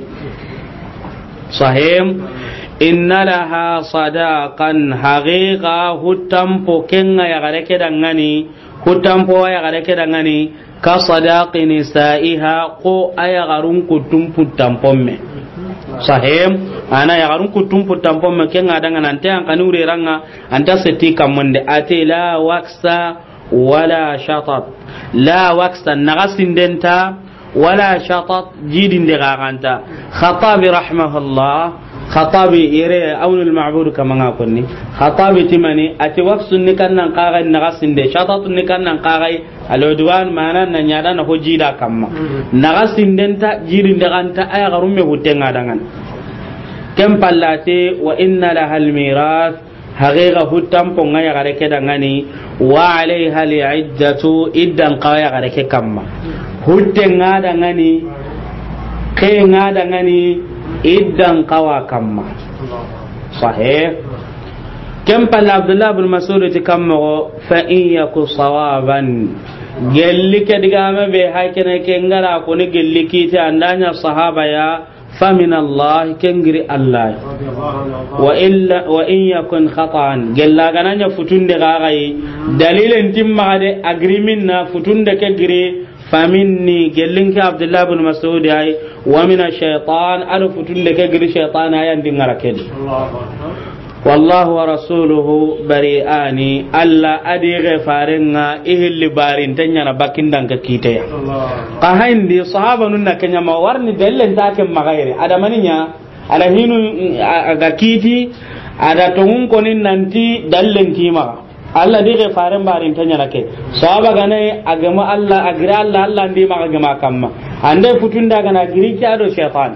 صحيح إن لها صداقا حقيقة هتمبو كنا يغرك دنغني هتمبو يغرك دنغني كصداق نسائها قو أيغرون كتم فتمبوم صحيح أنا يغرون كتم فتمبوم كنا دنغنا أنت أنكنوري رنغا أنت ستي كمند أتي لا وكسا ولا شطط لا وكسا نغسين دنتا ولا شطط جيد دغاغانتا خطاب رحمه الله خطابي يري أول المعبود كما نقولني خطابي تمني أتي وقت نكنا نقاعد نغسل ده شطط نكنا نقاعد العدوان معنا نجانا نهو جيدا كم نغسل ده تا جيد دعانتا أي غرام يهودين عدنان كم بلاتي وإن لها الميراث حقيقة هتم بونغا يغرق دعاني وعليها العدة إدن قايا يغرق كم هودين عدناني كين عدناني iddan qawa kamma sahih kam pal abdullah ibn mas'ud tikammo fa in yaku sawaban gelli ke digame be hakene ke ngara ko ni gelli kiti andanya sahaba ya fa min allah kengiri allah wa illa wa in yakun khata'an gella gananya futunde gagai dalilen timma de agreement na futunde ke giri فمني قلنك عبد الله بن مسعود هاي ومن الشيطان ألف تلك قل الشيطان هاي عندي نركد والله ورسوله بريئاني ألا أدي غفارنا إيه اللي بارين تنينا باكين دانك كيتيا قهين دي صحابة ننا كنيا موارني دلن تاكم مغيري أدا منيا أدا هينو أغا كيتي أدا تغن كونين نانتي دلن تيما Allah di ke faran barin tanya nake sahaba gane agama Allah agira Allah Allah ndi ma agama kamma ande futunda gana giri kado shaytan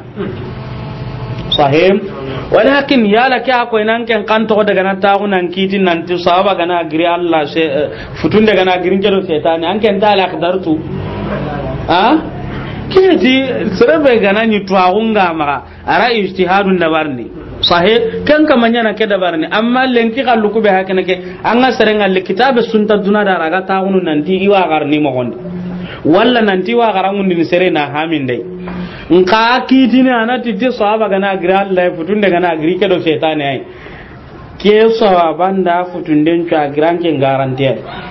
sahim walakin ya la ka ko nan kan kan to daga nan ta kunan kitin nan ti sahaba gana agira Allah futunda gana girin kado shaytan an kan ta la qadartu ha kiti sirabe gana ni to agunga ma ara ijtihadun dabarni sahih kan kamanya na ke dabarni amma lenki kallu ku be hakana ke anga serenga le kitab sunta duna da raga taunu nanti iwa garni mo gonde walla nanti wa garangun din serena hamin dai nka kitini anati ti sahaba gana gira Allah futunde gana giri ke do setan ai ke sahaba nda futunden ka giran ke garantie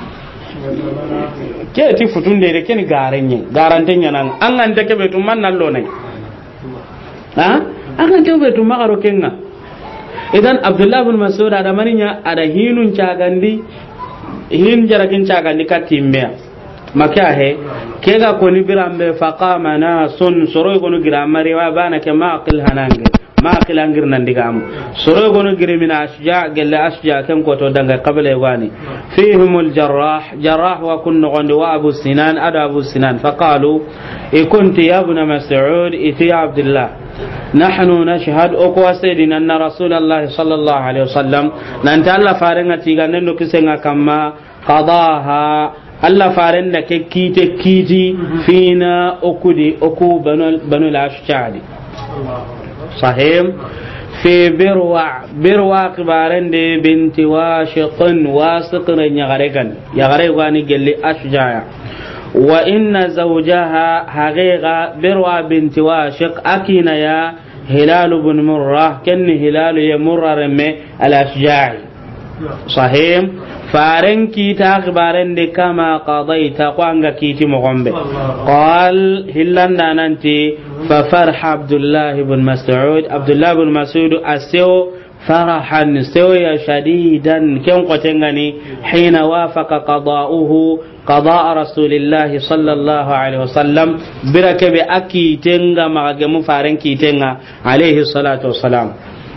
ke ti futunde de ken garanyen garantenya nan an an take be tum man nallo nai ha akan tewe to magaro kenga idan abdullah ibn mas'ud ada maninya ada hinun cagandi hin jaragin cagandi katimbe maka he kega ko ni birambe faqama nasun soroy ko no giramari wa bana ke maqil hanange maqil angir nan digam soroy ko no girimina asja gelle asja kan ko to danga qabla wani fihimul jarrah jarrah wa kun gondi wa abu sinan ada abu sinan faqalu ikunti ya ibn mas'ud iti abdullah نحن نشهد أقوى سيدنا أن رسول الله صلى الله عليه وسلم ننت الله فارنا تيغان نكسنا كما قضاها الله فارنا كيت كيتي فينا أكودي أكو بنو بنو الأشجار صحيح في بروع بروع كبارن دي بنت واشق واسق يغرقن يغرقن جلي أشجار وإن زوجها حقيقة بروى بنت واشق أكينا يا هلال بن مرة كن هلال يمر رمي الأشجاع صحيح فارن كي تاخبارن دي كما قضيت قوانغا كيتي مغمبه قال هلان دانانتي ففرح عبد الله بن مسعود عبد الله بن مسعود أسيو فرحا سويا شديدا كم قتنغني حين وافق قضاؤه قضاء رسول الله صلى الله عليه وسلم بركب أكي تنغا مغم فارن كي تنغا عليه الصلاة والسلام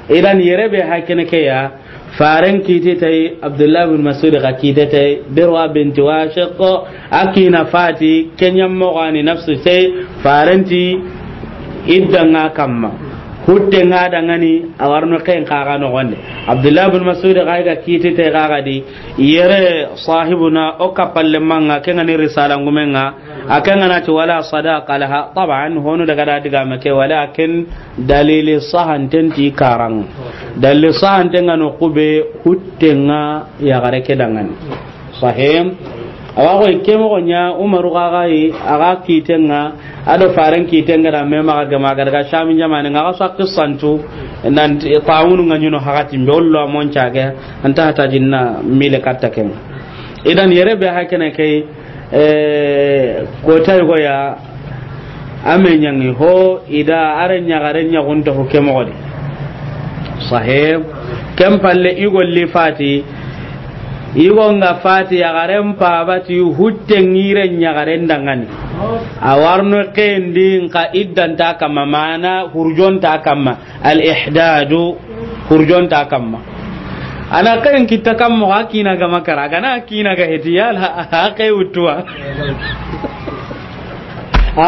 idan yerebe hakene ke ya faren kiti tay Abdullah bin Mas'ud ka kiti tay Birwa binti Washiq akina fati kenyam mogani nafsu tay farenti idanga kamma hutte ngada ngani awarno ken kaga no gonde Abdullah bin Mas'ud ga ga kiti tay ga di yere sahibuna o kapalle manga kengani risala ngumenga akengana ti wala sadaqa laha taban hono daga da diga make walakin dalili sahanten ti karang dalili sahanten ngano kube huttenga ya gare kedangan sahim awa ko kemo nya umaru ga yi aga kitenga ado faran kitenga da mema ga ma ga shami jamane nga sakki santu nan taawunu nganyuno hakati mbollo mon caage anta ta jinna mile katta ken idan yere be hakene kay eh ko tay go ya amenyangi ho ida arenya garenya gonto ho kemodi sahib kam palle igol li fati igonga fati ya garen pa bati hutte ngire nya garen dangani awarno kendi ka iddan ta kama mana hurjon ta kama al ihdadu hurjon ta kama ana kayan kita kammo hakina ga makara gana hakina ga hetiyal ha kai utuwa ha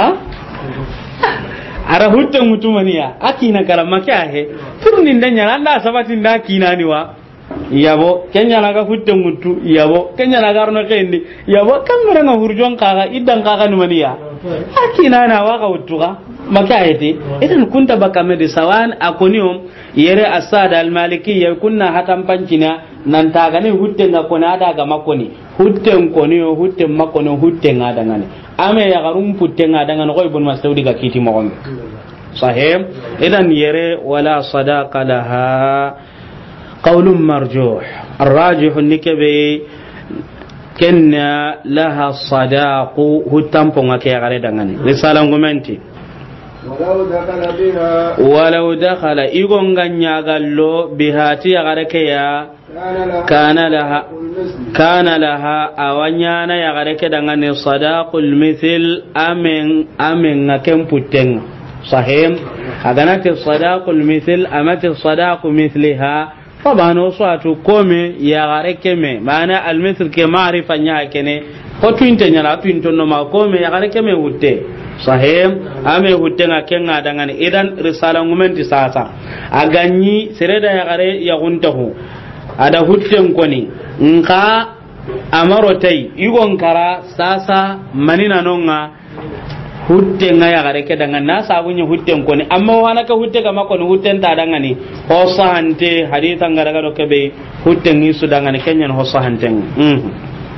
ara hutte mutumaniya akina karama kyahe turnin danya Allah sabatin da kina ni wa yabo kenya naga hutte mutu yabo kenya naga arno kendi yabo kamera na hurjon kaga idan kaga numaniya hakina na wa ga utuwa makayati idan kunta bakame de sawan akonium yere asada almalikiyya kunna hatan pancina nan taga ne hutte nga kona daga makoni hutte koni hutte makoni hutte nga daga ne ame ya garum putte nga daga no ibn mas'ud ga kiti mo gombe sahih idan yere wala sadaqa laha qawlun marjuh arrajih nikabe kenna laha sadaqu hutam ponga ke gare daga ne risalan gumenti walau dakhala igon ganya gallo bihati ya garake ya kana laha kana laha awanya na ya garake dangane sadaqul mithl amen amen ngakem puteng sahim aganate sadaqul mithl amati sadaqu mithliha fabano swatu kome ya garake me mana al mithl ke ma'rifa nya kene ko twinte nya la twinto no ma kome ya garake me hutte sahim ame hutenga kenga dangane idan risala ngumenti sasa aganyi sereda ya gare ya guntahu ada hutten koni nka amarotai igon kara sasa manina nonga hutenga ya gare ke dangane na sabunya hutten koni amma wana ka hutte ga makoni hutten ta dangane ho sahante hadithan garaga do kebe hutten isu dangane kenyan ho sahanten mhm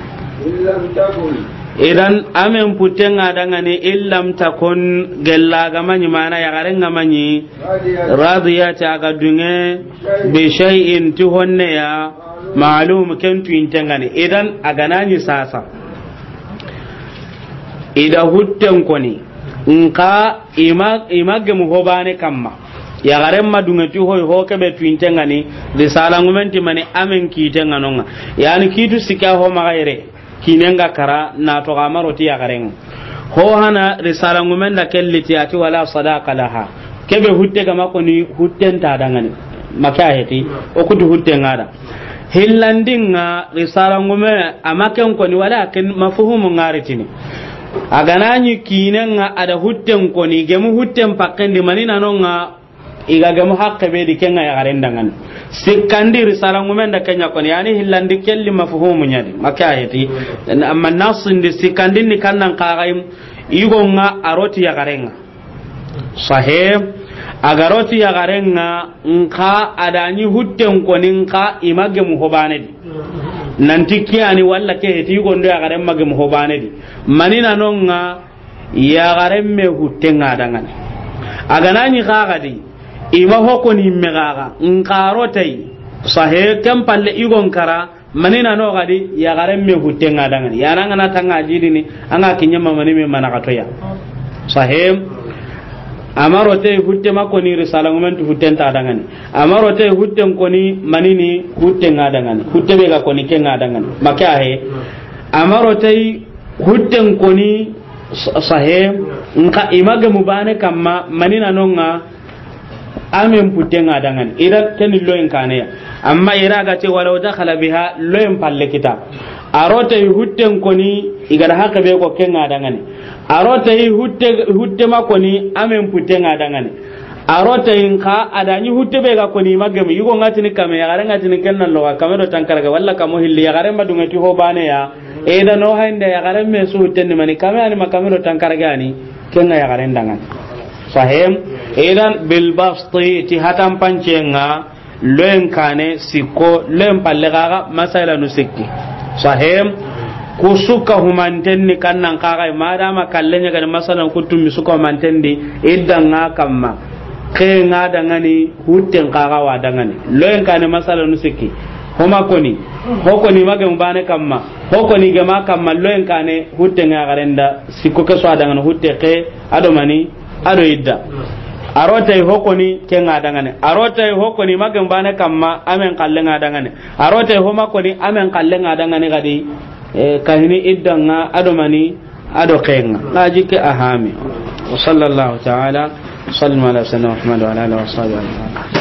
idan amen putenga dangane illam takun gella gamanyi mana ya garenga manyi radiyati aga dunge bi shay'in tuhonne ya ma'lum kentu intengane idan aganani sasa ida hutten koni nka ima image mu hobane kamma ya garen madunga tu hoy hoke be tu intengani risala ngumenti mani amen kitenga nonga yani kitu sika ho magaire kinenga kara na to gamaro ti yagaren ho hana risala ngumenda kelliti ati wala sadaqa laha kebe hutte ga makoni hutten ta dangane maka heti o kudu hutte ngada hillandinga risala ngume amaken koni wala ken mafhumu ngaritini agananyi kinenga ada hutten koni gemu hutten pakkendi manina nonga iga gemu hakke be di kenga yagaren dangane sikandi risala ngumenda kenya kon yani hillandi kelli mafhumu nyadi makayati amma nasindi sikandi ni kannan qaraim igonga aroti ya garenga sahib agaroti ya garenga nka adani hutten konin ka image mu hobane di nanti kiyani walla ke heti gondo ya garen mage mu hobane di manina nonga ya garen me huttenga dangane aganani qagadi ima hokoni megaga nkarotai sahe kam palle igon kara manina no gadi ya garen me hutenga dangan ya nan ana tanga jidini anga kinyama mani me manakato ya sahe amarote hutte makoni risala ngumentu hutenta dangan amarote hutten koni manini hutenga dangan hutte be ga koni kenga dangan maka he amarote hutten koni sahe nka imaga mubane kamma manina nonga amen putenga dangan ida tani loyen kane amma ira ga ce walau dakhala biha loyen palle kita arota hutten koni igara haka be ko kenga dangan arota hutte hutte makoni amen putenga dangan arota inka adani hutte be ga koni magami yugo ngati ni kame ya ngati ni kenna lo ka kame do tankara ga walla kamo hilli ya gare madunga ti ho bane ya e da no hande ya gare me su hutte ni mani kame ani makame do tankara ga ni kenga ya gare dangan sahem idan bil basti ti hatam pancenga len kane siko len palle ga masala no sikki sahem kusuka humantenni kannan kaga madama kallenya ga masalan kutum misuka humantendi idanga kamma ke nga dangani hutten kaga wa dangani len kane masala no sikki homa koni hokoni mage mbane kamma hokoni gama kamma len kane hutten ga garenda siko ke so dangani hutte ke ado mani ado idda arotai hokoni kenga dangane arotai hokoni magam bane kamma amen kallenga dangane arotai homa koni amen kallenga dangane gadi e kahini iddanga ado mani ado kenga laji ke ahami wa sallallahu ta'ala sallallahu alaihi wa sallam wa ala alihi wa sahbihi